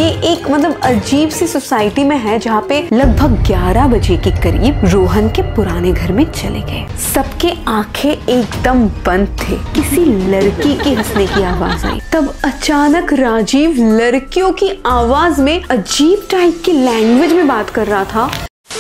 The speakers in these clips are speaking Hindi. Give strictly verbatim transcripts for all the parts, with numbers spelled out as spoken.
एक मतलब अजीब सी सोसाइटी में है जहाँ पे लगभग ग्यारह बजे के करीब रोहन के पुराने घर में चले गए। सबके आंखें एकदम बंद थे। किसी लड़की की हंसने की आवाज आई। तब अचानक राजीव लड़कियों की आवाज में अजीब टाइप की लैंग्वेज में बात कर रहा था।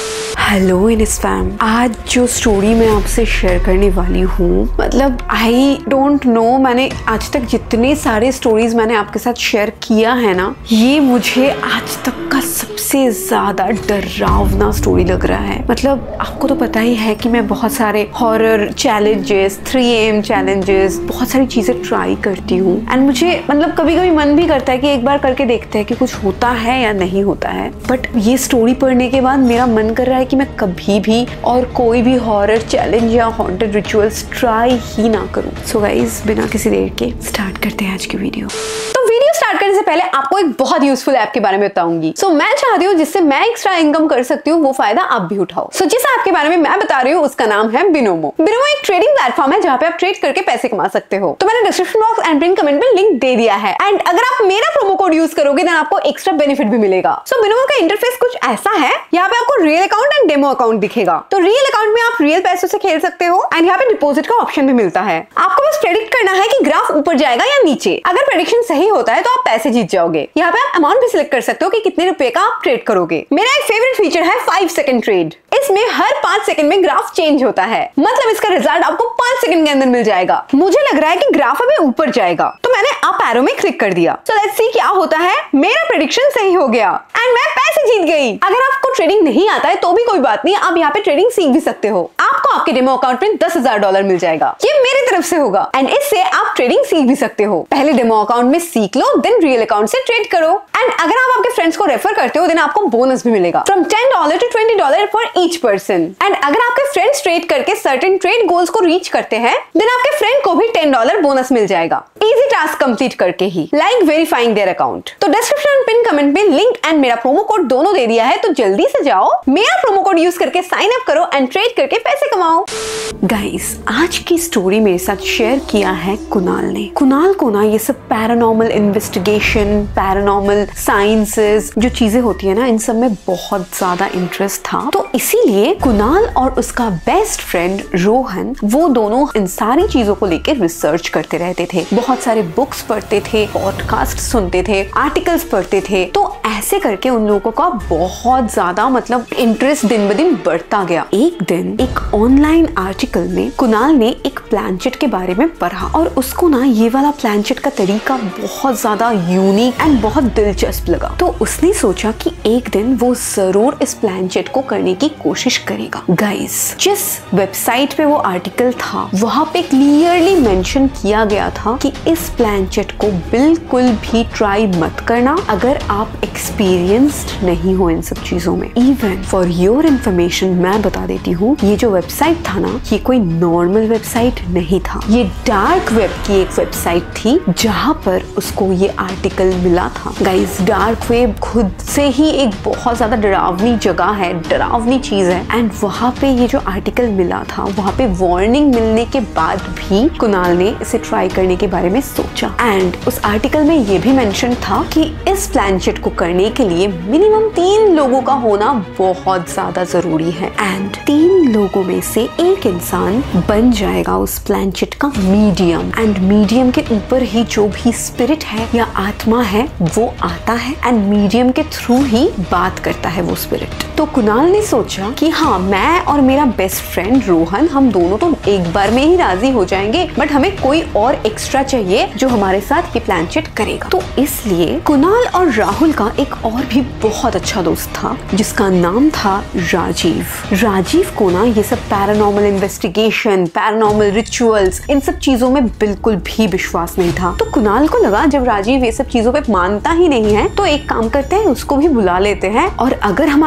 हेलो इनिस फैम, आज जो स्टोरी मैं आपसे शेयर करने वाली हूँ, मतलब आई डोंट नो, मैंने आज तक जितने सारे स्टोरीज मैंने आपके साथ शेयर किया है ना, ये मुझे आज तक का सबसे ज्यादा डरावना स्टोरी लग रहा है। मतलब आपको तो पता ही है कि मैं बहुत सारे horror challenges, three A M challenges, बहुत सारी चीजें ट्राई करती हूँ एंड मुझे मतलब कभी कभी मन भी करता है कि एक बार करके देखते हैं कि कुछ होता है या नहीं होता है। बट ये स्टोरी पढ़ने के बाद मेरा मन कर रहा है कि मैं कभी भी और कोई भी हॉरर चैलेंज या हॉन्टेड रिचुअल्स ट्राई ही ना करूं। सो गाइस, बिना किसी देर के स्टार्ट करते हैं आज की वीडियो। तो वीडियो स्टार्ट करने से पहले आपको एक बहुत यूजफुल ऐप के बारे में बताऊंगी। सो so, मैं चाहती हूँ जिससे मैं एक्स्ट्रा इनकम कर सकती हूँ, वो फायदा आप भी उठाओ। सो so, जिस ऐप के बारे में मैं बता रही हूँ उसका नाम है बिनोमो। बिनोमो एक ट्रेडिंग प्लेटफॉर्म है जहाँ पे आप ट्रेड करके पैसे कमा सकते हो। तो मैंने description box and pin comment में लिंक दे दिया है एंड अगर आप मेरा प्रोमो कोड यूज करोगे देन आपको एक्स्ट्रा बेनिफिट भी मिलेगा। सो so, बिनोमो का इंटरफेस कुछ ऐसा है। यहाँ पे आपको real account and demo account दिखेगा। तो रियल अकाउंट में आप रियल पैसों से खेल सकते हो एंड यहाँ पे डिपॉजिट का ऑप्शन भी मिलता है। आपको बस प्रेडिक्ट करना है कि ग्राफ ऊपर जाएगा या नीचे। अगर प्रेडिक्शन सही होता है तो आप पैसे जीत जाओगे। यहाँ पे आप अमाउंट भी सिलेक्ट कर सकते हो कि कितने रुपए का आप ट्रेड करोगे। मेरा एक फेवरेट फीचर है फाइव सेकंड ट्रेड। इसमें हर पांच सेकंड में ग्राफ चेंज होता है, मतलब इसका रिजल्ट आपको पांच सेकंड के अंदर मिल जाएगा। मुझे लग रहा है कि ग्राफ अभी ऊपर जाएगा, तो मैंने अप एरो में क्लिक कर दिया। सो लेट्स सी क्या होता है। मेरा प्रेडिक्शन सही हो गया एंड मैं पैसे जीत गई। अगर आपको ट्रेडिंग नहीं आता है तो भी कोई बात नहीं, आप यहाँ पे ट्रेडिंग सीख भी सकते हो। आपको आपके डेमो अकाउंट में दस हजार डॉलर मिल जाएगा। ये मेरी तरफ से होगा एंड इससे आप ट्रेडिंग सीख भी सकते हो। पहले डेमो अकाउंट में सीख लो, देन रियल अकाउंट से ट्रेड करो एंड अगर आप आपके फ्रेंड्स को रेफर करते हो देन आपको बोनस भी मिलेगा from ten dollar to twenty dollar for each person. And अगर आपके फ्रेंड्स ट्रेड करके सर्टेन ट्रेड गोल्स को रीच करते हैं देन आपके फ्रेंड को भी टेन डॉलर बोनस मिल जाएगा, इजी टास्क कंप्लीट करके ही, लाइक वेरीफाइंग देयर अकाउंट। तो डिस्क्रिप्शन एंड पिन कमेंट में लिंक एंड मेरा प्रोमो कोड दोनों दे दिया है, तो जल्दी से जाओ, मेरा प्रोमो कोड यूज करके साइन अप करो एंड ट्रेड करके पैसे कमाओ। गाइस, आज की स्टोरी मेरे साथ शेयर किया है कुणाल ने। कुणाल को ना ये सब पैरानॉर्मल इन्वेस्टिगेशन, पैरानॉर्मल साइंसेस जो चीजें होती है ना, इन सब में बहुत ज्यादा इंटरेस्ट था। तो इसीलिए कुणाल और उसका बेस्ट फ्रेंड रोहन, वो दोनों इन सारी चीजों को लेकर रिसर्च करते रहते थे। बहुत सारे बुक्स पढ़ते थे, पॉडकास्ट सुनते थे, आर्टिकल्स पढ़ते थे। तो ऐसे करके उन लोगों का बहुत ज्यादा मतलब इंटरेस्ट दिन ब दिन बढ़ता गया। एक दिन एक ऑनलाइन आर्टिकल में कुणाल ने एक प्लैनचेट के बारे में पढ़ा और उसको ना ये वाला प्लैनचेट का तरीका बहुत ज्यादा यूनिक एंड बहुत दिलचस्प लगा। तो उसने सोचा कि एक दिन वो जरूर इस प्लैनचेट को करने की कोशिश करेगा। गाइस, जिस वेबसाइट पे वो आर्टिकल था वहां पे क्लियरली मेंशन किया गया था कि इस प्लैनचेट को बिल्कुल भी ट्राई मत करना अगर आप एक्सपीरियंस्ड नहीं हो इन सब चीजों में। इवन फॉर योर इन्फॉर्मेशन मैं बता देती हूँ, ये जो वेबसाइट था ना, ये कोई नॉर्मल वेबसाइट नहीं था। ये डार्क वेब की एक वेबसाइट थी जहाँ पर उसको ये आर्टिकल मिला था। गाइस, डार्क वेब खुद से ही एक बहुत ज्यादा डरावनी जगह है, डरावनी चीज है एंड वहाँ पे ये जो आर्टिकल मिला था, वहाँ पे वार्निंग मिलने के बाद भी कुणाल ने इसे ट्राई करने के बारे में सोचा। एंड उस आर्टिकल में ये भी मेंशन था कि इस प्लैनचेट को करने के लिए मिनिमम तीन लोगों का होना बहुत ज्यादा जरूरी है एंड तीन लोगों में से एक इंसान बन जाएगा उस प्लैनचेट का मीडियम एंड मीडियम के ऊपर ही जो भी स्पिरिट है या आत्मा है वो आता है एंड मीडियम के थ्रू ही बात करता है वो स्पिरिट। तो कुणाल ने सोचा कि हाँ, मैं और मेरा बेस्ट फ्रेंड रोहन, हम दोनों तो एक बार में ही राजी हो जाएंगे, बट हमें कोई और एक्स्ट्रा चाहिए जो हमारे साथ ये प्लैनचेट करेगा। तो इसलिए कुणाल और राहुल का एक और भी बहुत अच्छा दोस्त था जिसका नाम था राजीव। राजीव को ना ये सब पैरानॉर्मल इन्वेस्टिगेशन, पैरानॉर्मल रिचुअल्स, इन सब चीजों में बिल्कुल भी विश्वास नहीं था। तो कुणाल को लगा जब राजीव ये सब चीजों पे मानता ही नहीं है तो एक काम करते हैं, उसको भी बुला लेते हैं और अगर हमारा प्लान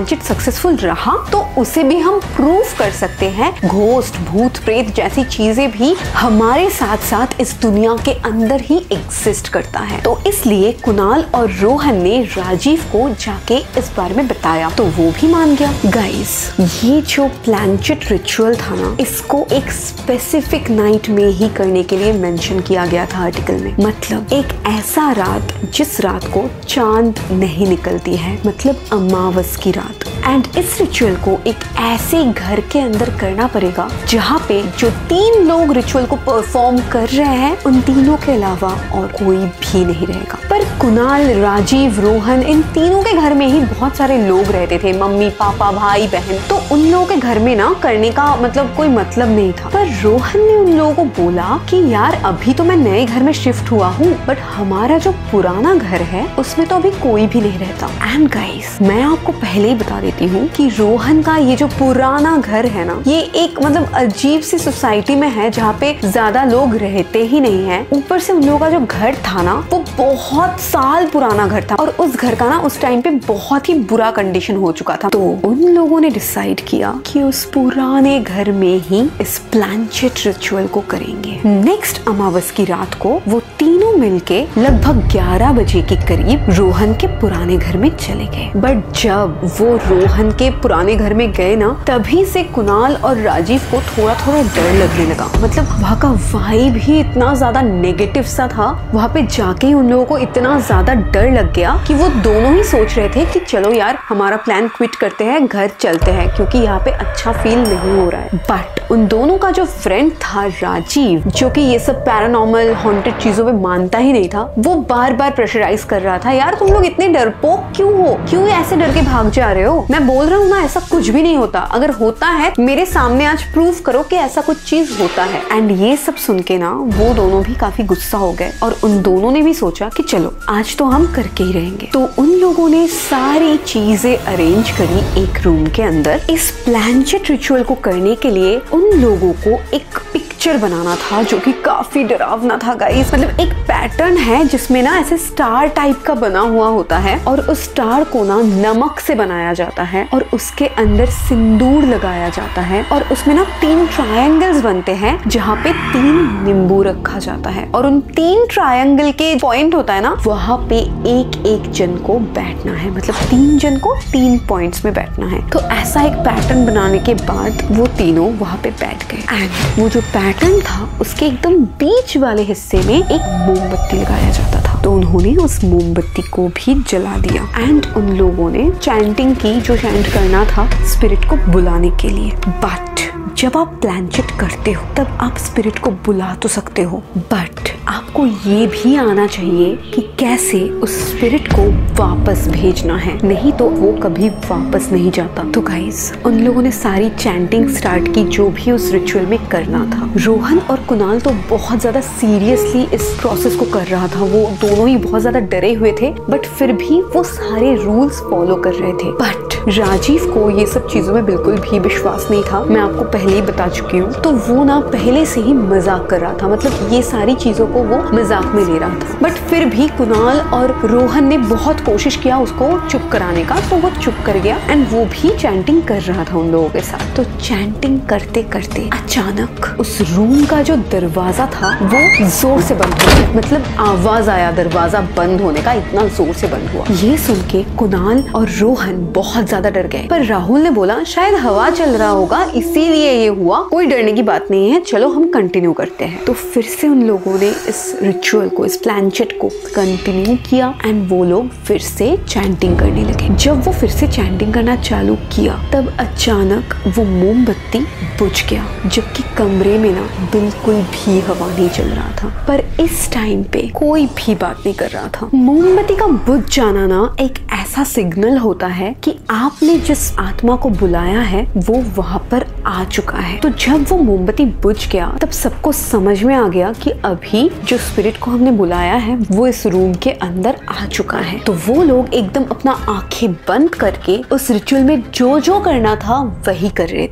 प्लानचेट सक्सेसफुल रहा तो उसे भी हम प्रूव कर सकते हैं। घोस्ट, भूत प्रेत जैसी चीजें भी हमारे साथ साथ इस दुनिया के अंदर ही एग्जिस्ट करता है। तो इसलिए कुणाल और रोहन ने राजीव को जाके इस बारे में बताया तो वो भी मान गया। गाइस, ये जो प्लानचेट रिचुअल था ना, इसको एक स्पेसिफिक नाइट में ही करने के लिए मेंशन किया गया था आर्टिकल में। मतलब एक ऐसा रात जिस रात को चांद नहीं निकलती है, मतलब अमावस की रात। एंड इस रिचुअल को एक ऐसे घर के अंदर करना पड़ेगा जहाँ पे जो तीन लोग रिचुअल को परफॉर्म कर रहे हैं उन तीनों के अलावा और कोई भी नहीं रहेगा। पर कुणाल, राजीव, रोहन, इन तीनों के घर में ही बहुत सारे लोग रहते थे, मम्मी, पापा, भाई, बहन। तो उन लोगों के घर में ना करने का मतलब कोई मतलब नहीं था। पर रोहन ने उन लोगों को बोला कि यार अभी तो मैं नए घर में शिफ्ट हुआ हूँ, बट हमारा जो पुराना घर है उसमें तो अभी कोई भी नहीं रहता। एंड गाइस, मैं आपको पहले ही बता देती हूँ कि रोहन का ये जो पुराना घर है ना, ये एक मतलब अजीब सी सोसाइटी में है जहाँ पे ज्यादा लोग रहते ही नहीं है। ऊपर से उन लोगों का जो घर था ना, वो बहुत साल पुराना घर था और उस घर का ना उस टाइम पे बहुत ही बुरा कंडीशन हो चुका था। तो उन लोगों ने डिसाइड किया कि उस पुराने घर में ही इस प्लानचेट रिचुअल को करेंगे। नेक्स्ट अमावस की रात को वो तीनों मिलके लगभग ग्यारह बजे के करीब रोहन के पुराने घर में चले गए। बट जब वो रोहन के पुराने घर में गए ना, तभी से कुणाल और राजीव को थोड़ा थोड़ा डर लगने लगा। मतलब वहाँ का वाइब ही इतना ज्यादा नेगेटिव सा था। वहाँ पे जाके उन लोगों को इतना ज्यादा डर लग गया कि वो दोनों ही सोच रहे थे कि चलो यार हमारा प्लान क्विट करते हैं, घर चलते हैं, क्योंकि यहाँ पे अच्छा फील नहीं हो रहा है। बट उन दोनों का जो फ्रेंड था राजीव, जो कि ये सब पैरानॉर्मल हॉन्टेड चीजों में मानता ही नहीं था, वो बार बार प्रेशराइज कर रहा था, यार तुम लोग इतने डरपोक क्यों हो, क्यों ऐसे डर के भाग जा रहे हो, मैं बोल रहा हूँ ना ऐसा कुछ भी नहीं होता, अगर होता है मेरे सामने आज प्रूव करो कि ऐसा कुछ चीज होता है। एंड ये सब सुन के ना वो दोनों भी काफी गुस्सा हो गए और उन दोनों ने भी सोचा कि चलो आज तो हम करके ही रहेंगे। तो उन लोगों ने सारी चीजें अरेंज करी एक रूम के अंदर। इस प्लानचेट रिचुअल को करने के लिए उन लोगों को एक पिक्चर बनाना था जो कि काफी डरावना था गाइस। मतलब एक पैटर्न है जिसमें ना ऐसे स्टार टाइप का बना हुआ होता है और उस स्टार को ना नमक से बनाया जाता है और उसके अंदर सिंदूर लगाया जाता है और उसमें ना तीन ट्रायंगल्स बनते हैं जहाँ पे तीन नींबू रखा जाता है और उन तीन ट्रायंगल के पॉइंट होता है ना, वहाँ पे एक एक जन को बैठना है। मतलब तीन जन को तीन पॉइंट्स में बैठना है। तो ऐसा एक पैटर्न बनाने के बाद वो तीनों वहाँ पे बैठ गए। एंड वो जो पैटर्न था उसके एकदम बीच वाले हिस्से में एक मोमबत्ती लगाया जाता था। तो उन्होंने उस मोमबत्ती को भी जला दिया एंड उन लोगों ने चैंटिंग की, जो चैंट करना था स्पिरिट को बुलाने के लिए। बट जब आप प्लानचेट करते हो तब आप स्पिरिट को बुला तो सकते हो, बट आपको ये भी आना चाहिए कि कैसे उस स्पिरिट को वापस भेजना है, नहीं तो वो कभी वापस नहीं जाता। तो गाइस, उन लोगों ने सारी चैंटिंग स्टार्ट की जो भी उस रिचुअल में करना था। रोहन और कुणाल तो बहुत ज्यादा सीरियसली इस प्रोसेस को कर रहा था। वो दोनों ही बहुत ज्यादा डरे हुए थे, बट फिर भी वो सारे रूल्स फॉलो कर रहे थे। बट राजीव को ये सब चीजों में बिल्कुल भी विश्वास नहीं था, मैं आपको पहले ही बता चुकी हूँ। तो वो ना पहले से ही मजाक कर रहा था, मतलब ये सारी चीजों को वो मजाक में ले रहा था। बट फिर भी कुणाल और रोहन ने बहुत कोशिश किया उसको चुप कराने का, तो वो चुप कर गया एंड वो भी चैंटिंग कर रहा था उन लोगों के साथ। तो चैंटिंग करते करते अचानक उस रूम का जो दरवाजा था वो जोर से बंद हो गया। मतलब आवाज आया दरवाजा बंद होने का, इतना जोर से बंद हुआ। ये सुन के कुणाल और रोहन बहुत ज्यादा डर गए। पर राहुल ने बोला शायद हवा चल रहा होगा इसीलिए ये हुआ, कोई डरने की बात नहीं है, चलो हम कंटिन्यू करते हैं। तो फिर से उन लोगों ने इस रिचुअल को, इस प्लानचेट को कंटिन्यू किया एंड वो लोग फिर से चैंटिंग करने लगे। जब वो फिर से चैंटिंग करना चालू किया तब अचानक वो मोमबत्ती बुझ गया, जबकि कमरे में ना बिल्कुल भी हवा नहीं चल रहा था। पर इस टाइम पे कोई भी बात नहीं कर रहा था। मोमबत्ती का बुझ जाना ना एक ऐसा सिग्नल होता है कि आपने जिस आत्मा को बुलाया है वो वहां पर आ चुका है। तो जब वो मोमबत्ती बुझ गया तब सबको समझ में आ गया कि अभी जो स्पिरिट को हमने बुलाया है वो इस रूम के अंदर आ चुका है। तो वो लोग एकदम अपना आंखें बंद करके उस रिचुअल में जो जो करना था वही कर रहे थे। तो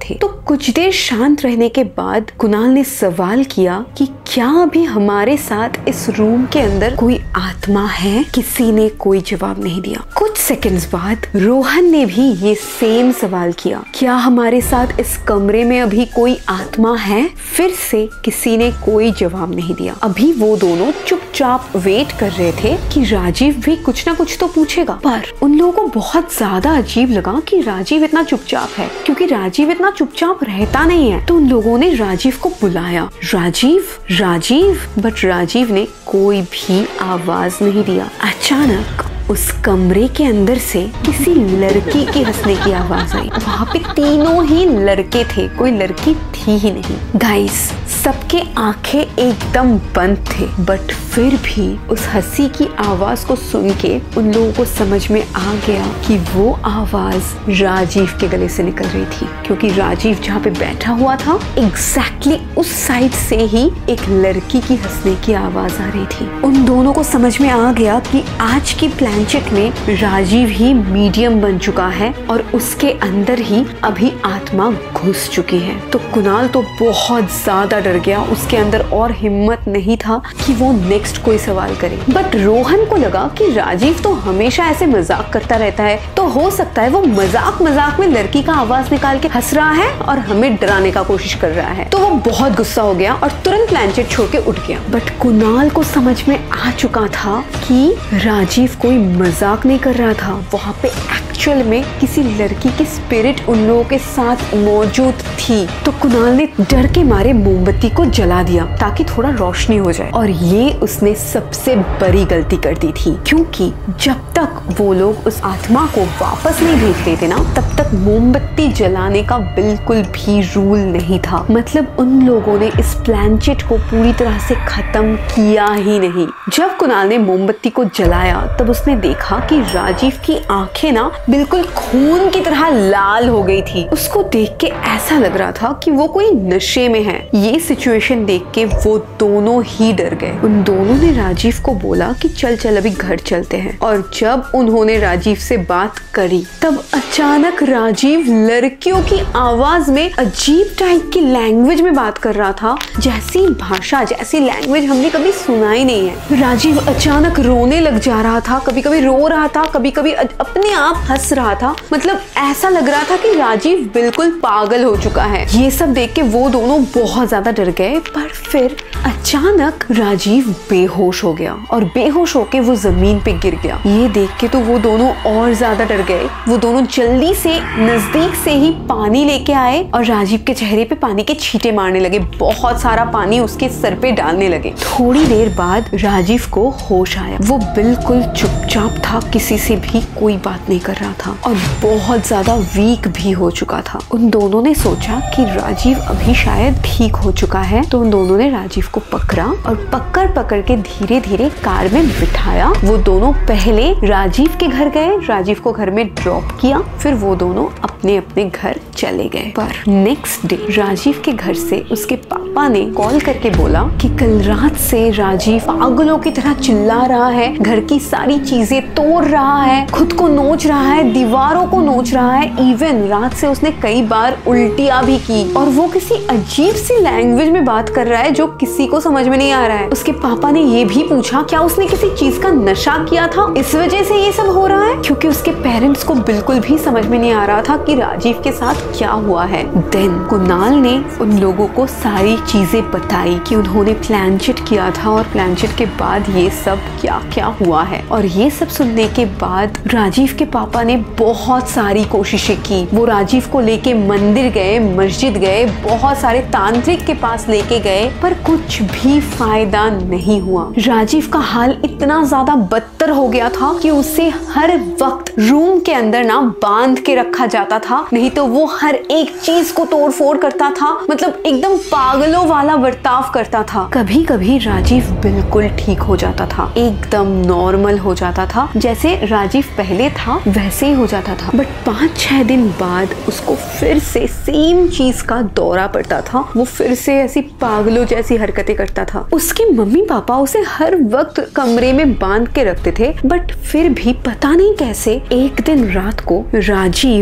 कुछ देर शांत रहने के बाद कुणाल ने सवाल किया कि क्या अभी हमारे साथ इस रूम के अंदर कोई आत्मा है? किसी ने कोई जवाब नहीं दिया। कुछ सेकंड्स बाद रोहन ने भी ये सेम सवाल किया, क्या हमारे साथ इस कमरे में अभी कोई आत्मा है? फिर से किसी ने कोई जवाब नहीं दिया। अभी वो दोनों चुपचाप वेट कर रहे थे कि राजीव भी कुछ ना कुछ तो पूछेगा, पर उन लोगों को बहुत ज्यादा अजीब लगा कि राजीव इतना चुपचाप है, क्योंकि राजीव इतना चुपचाप रहता नहीं है। तो उन लोगों ने राजीव को बुलाया, राजीव राजीव, बट राजीव ने कोई भी आवाज नहीं दिया। अचानक उस कमरे के अंदर से किसी लड़की की हंसने की आवाज आई। वहाँ पे तीनों ही लड़के थे, कोई लड़की थी ही नहीं। गाइस, सबके आंखें एकदम बंद थे, बट फिर भी उस हंसी की आवाज को सुन के उन लोगों को समझ में आ गया कि वो आवाज राजीव के गले से निकल रही थी, क्योंकि राजीव जहाँ पे बैठा हुआ था एग्जैक्टली उस साइड से ही एक लड़की की हंसने की आवाज आ रही थी। उन दोनों को समझ में आ गया कि आज की प्लानचेट में राजीव ही मीडियम बन चुका है और उसके अंदर ही अभी आत्मा घुस चुकी है। तो कुणाल तो बहुत ज्यादा डर गया, उसके अंदर और हिम्मत नहीं था कि वो नेक्स्ट कोई सवाल करे। बट रोहन को लगा कि राजीव तो हमेशा ऐसे मजाक करता रहता है, तो हो सकता है वो मजाक मजाक में लड़की का आवाज निकाल के हंस रहा है और हमें डराने का कोशिश कर रहा है। तो वो बहुत गुस्सा हो गया और तुरंत प्लानचेट छोड़ के उठ गया। बट कुणाल को समझ में आ चुका था कि राजीव कोई मजाक नहीं कर रहा था, वहाँ पे एक्चुअल में किसी लड़की की स्पिरिट उन लोगों के साथ मौजूद थी। तो कुणाल ने डर के मारे मोमबत्ती को जला दिया ताकि थोड़ा रोशनी हो जाए, और ये उसने सबसे बड़ी गलती कर दी थी, क्योंकि जब तक वो लोग उस आत्मा को वापस नहीं भेज देते ना, तब तक मोमबत्ती जलाने का बिल्कुल भी रूल नहीं था। मतलब उन लोगों ने इस प्लानचेट को पूरी तरह से खत्म किया ही नहीं। जब कुणाल ने मोमबत्ती को जलाया तब उसने देखा कि राजीव की आंखें ना बिल्कुल खून की तरह लाल हो गई थी। उसको देख के ऐसा लग रहा था कि वो कोई नशे में है। ये सिचुएशन देख के वो दोनों ही डर गए। उन दोनों ने राजीव को बोला कि चल चल अभी घर चलते हैं। और जब उन्होंने राजीव से बात करी तब अचानक राजीव लड़कियों की आवाज में अजीब टाइप की लैंग्वेज में बात कर रहा था, जैसी भाषा जैसी लैंग्वेज हमने कभी सुना ही नहीं है। राजीव अचानक रोने लग जा रहा था, कभी कभी रो रहा था, कभी कभी अपने आप हंस रहा था। मतलब ऐसा लग रहा था कि राजीव बिल्कुल पागल हो चुका है। ये सब देख के वो दोनों बहुत ज्यादा डर गए, पर फिर अचानक राजीव बेहोश हो गया और बेहोश होके वो जमीन पे गिर गया। ये देख के तो वो दोनों और ज्यादा डर गए। वो दोनों जल्दी से नजदीक से ही पानी लेके आए और राजीव के चेहरे पे पानी के छींटे मारने लगे, बहुत सारा पानी उसके सर पे डालने लगे। थोड़ी देर बाद राजीव को होश आया। वो बिल्कुल चुपचाप था, किसी से भी कोई बात नहीं कर रहा था और बहुत ज्यादा वीक भी हो चुका था। उन दोनों ने सोचा कि राजीव अभी शायद ठीक हो चुका है, तो उन दोनों ने राजीव को पकड़ा और पकड़ पकड़ के धीरे धीरे कार में बिठाया। वो दोनों पहले राजीव के घर गए, राजीव को घर में ड्रॉप किया, फिर वो दोनों अपने अपने घर चले गए। पर नेक्स्ट डे राजीव के घर से उसके पापा ने कॉल करके बोला कि कल रात से राजीव पागलों की तरह चिल्ला रहा है, घर की सारी चीजें तोड़ रहा है, खुद को नोच रहा है, दीवारों को नोच रहा है, इवन रात से उसने कई बार उल्टियां भी की और वो किसी अजीब सी लैंग्वेज में बात कर रहा है जो किसी को समझ में नहीं आ रहा है। उसके पापा ने ये भी पूछा क्या उसने किसी चीज का नशा किया था, इस वजह से ये सब हो रहा है, क्योंकि उसके पेरेंट्स को बिल्कुल भी समझ में नहीं आ रहा था कि राजीव के साथ क्या हुआ है। देन कुणाल ने उन लोगों को सारी चीजें बताई कि उन्होंने प्लानचेट किया था और प्लानचेट के बाद ये सब क्या क्या हुआ है। और ये सब सुनने के बाद राजीव के पापा ने बहुत सारी कोशिशें की। वो राजीव को लेके मंदिर गए, मस्जिद गए, बहुत सारे तांत्रिक के पास लेके गए, पर कुछ भी फायदा नहीं हुआ। राजीव का हाल इतना ज्यादा बदतर हो गया था कि उसे हर वक्त रूम के अंदर ना बांध के रखा जाता था, नहीं तो वो हर एक चीज को तोड़ फोड़ करता था। मतलब एकदम पागलों वाला बर्ताव करता था। कभी कभी राजीव बिल्कुल ठीक हो जाता था, एकदम नॉर्मल हो जाता था, जैसे राजीव पहले था वैसे ही हो जाता था। बट पाँच छह दिन बाद उसको फिर से सेम चीज का दौरा पड़ता था। वो फिर से ऐसी पागलों जैसी हरकतें करता था। उसके मम्मी पापा उसे हर वक्त कमरे में बांध के रखते थे, बट फिर भी पता नहीं कैसे एक दिन रात को राजीव उसके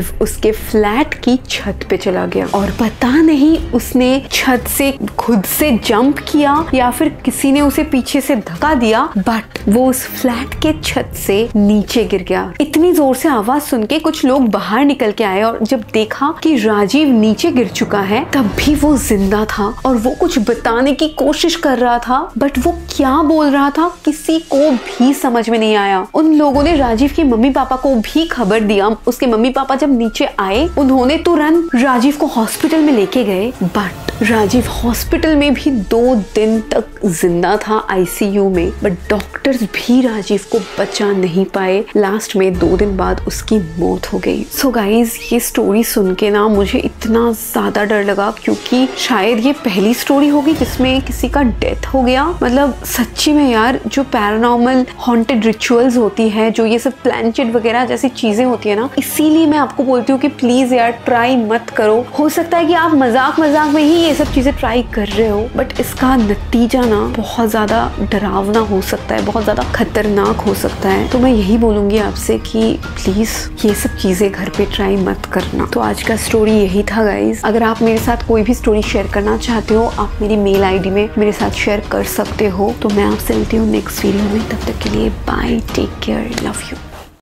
उसके फ्लैट की छत पे चला गया और पता नहीं उसने छत से खुद से जंप किया या फिर किसी ने उसे पीछे से धक्का दिया, बट वो उस फ्लैट के छत से नीचे गिर गया। इतनी जोर से आवाज सुन के कुछ लोग बाहर निकल के आए और जब देखा कि राजीव नीचे गिर चुका है तब भी वो जिंदा था और वो कुछ बताने की कोशिश कर रहा था, बट वो क्या बोल रहा था किसी को भी समझ में नहीं आया। उन लोगों ने राजीव के मम्मी पापा को भी खबर दिया। उसके मम्मी पापा जब नीचे आए उन्होंने तुरंत राजीव को हॉस्पिटल में लेके गए, बट राजीव हॉस्पिटल में भी दो दिन तक जिंदा था आईसीयू में, बट डॉक्टर्स भी राजीव को बचा नहीं पाए। लास्ट में दो दिन बाद उसकी मौत हो गई। सो so गाइज, ये स्टोरी सुन के ना मुझे इतना ज्यादा डर लगा क्योंकि शायद ये पहली स्टोरी होगी जिसमें किसी का डेथ हो गया। मतलब सच्ची में यार, जो पैरानॉर्मल हॉन्टेड रिचुअल्स होती है, जो ये सब प्लैंचेट वगैरह जैसी चीजें होती है ना, इसीलिए मैं आपको बोलती हूँ कि प्लीज यार ट्राई मत करो। हो सकता है कि आप मजाक मजाक में ही ये सब चीजें ट्राई कर रहे हो, बट इसका नतीजा ना बहुत ज्यादा डरावना हो सकता है, बहुत ज्यादा खतरनाक हो सकता है। तो मैं यही बोलूंगी आपसे कि प्लीज ये सब चीजें घर पे ट्राई मत करना। तो आज का स्टोरी यही था गाइज। अगर आप मेरे साथ कोई भी स्टोरी शेयर करना चाहते हो, आप मेरी मेल आईडी में मेरे साथ शेयर कर सकते हो। तो मैं आपसे मिलती हूँ नेक्स्ट वीडियो में, तब तक के लिए bye, take care, love you.